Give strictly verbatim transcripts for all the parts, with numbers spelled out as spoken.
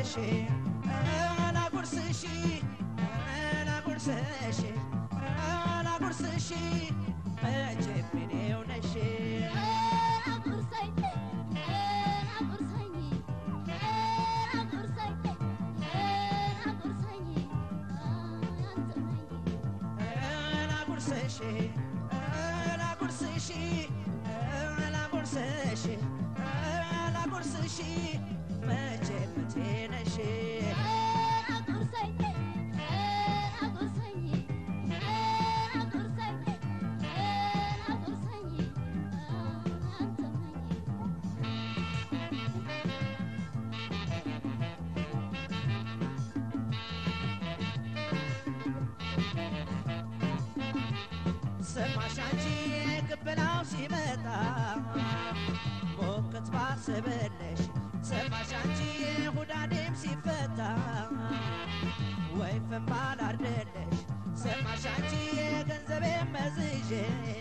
gurseshe, la gurseshe, la gurseshe, la gurseshe, mache pineu neshe. La gursai, la gursai, la gursai, la gursai, La gurseshe, la gurseshe, la gurseshe, la gurseshe, mache mache neshe. la gursai, la gursai, la gursai, la gursai, ሰማሽ አንቺ ቅበላው ሲመጣ ሞከት ባሰበለሽ ሰማሽ አንቺ ሁዳዴም ሲፈታ ወይ ፈንባል አርደለሽ ሰማሽ አንቺ ገንዘቤም መዝዤ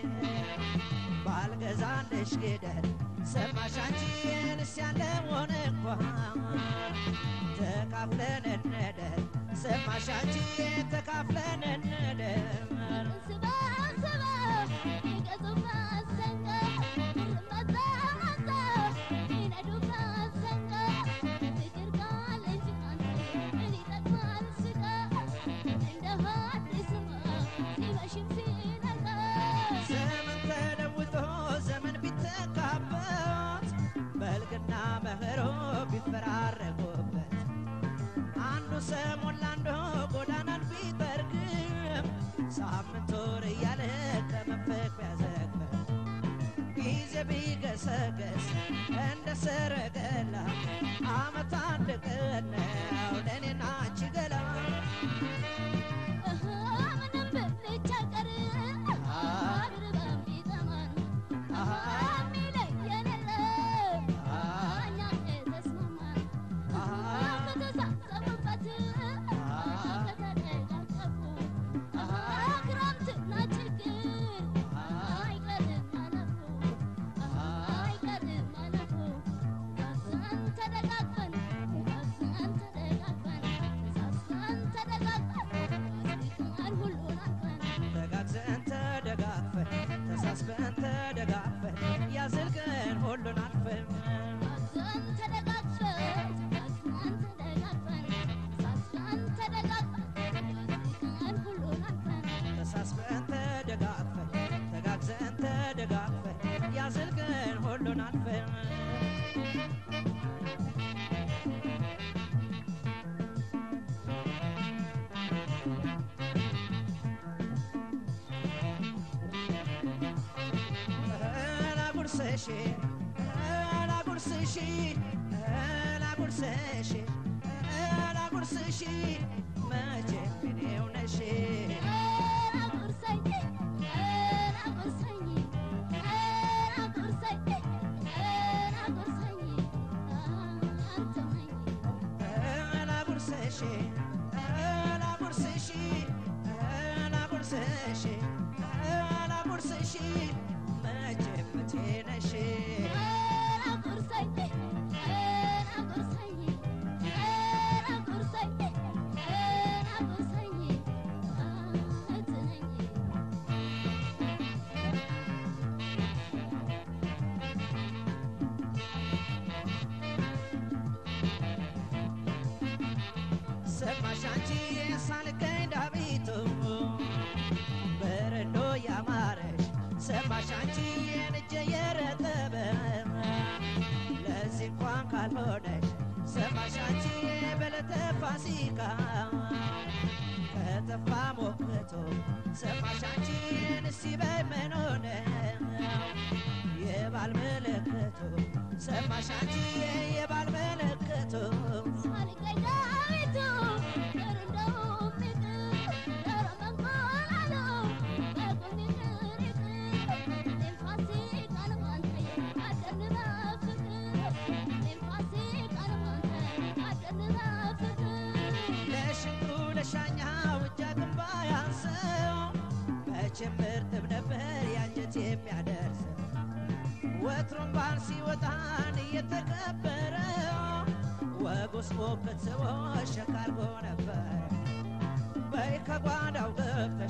ባልገዛለሽ ግደል ሰማሽ አንቺ እንስ ያለውን እንኳን ተካፍለን እንደር ሰማሽ አንቺ ተካፍለን እንደር ዘመን ተለውጦ ዘመን ቢተካበት በልግና መኸሮ ቢፈራረቁበት አንዱ ሰሞን ላንዱ ጎዳናን ቢጠርግም ሳምንት ወር እያለ ከመንፈቅ ቢያዘግበን ጊዜ ቢገሰገስ እንደ ሰረገላ አመት አንድ ቀን ነው ለእኔና አንቺ ገላ ተሳስበን ተደጋግፈን ያዘልቀን ሁሉን አልፈን ተሳስበን ተደጋግፈን ተጋግዘን ተደጋግፈን ያዘልቀን ሁሉን አልፈን gurseshe, la gurseshe, la gurseshe, la gurseshe, mache pineu neshe. la gursai, la gursai, la gursai, la gursai, La gurseshe, la gurseshe, la gurseshe, la gurseshe, mache mache neshe. la gursai, la gursai, la gursai, la gursai, ሰማሽ አንቺ ሳልገኝ ዳቢቱ በረዶ ያማረሽ ሰማሽ አንቺ የንጀ የረጠበ ለዚህ እንኳን ካልሆነሽ ሰማሽ አንቺ በለተ ፋሲካ ከተፋ ሞክቶ ሰማሽ አንቺ ንሲ በምን ሆነ የባል ምልክቱ ሰማሽ አንቺ የባል ምልክቱ ለሻኛው እጃግን ባያንሰው መቼም እርጥብ ነበር ያንጀት የሚያደርስ ወትሮም ባል ሲወጣን እየተከበረ ወጉ ጉስሞ ከተወ ሸካርጎ ነበር በይ ከጓዳው ገብተ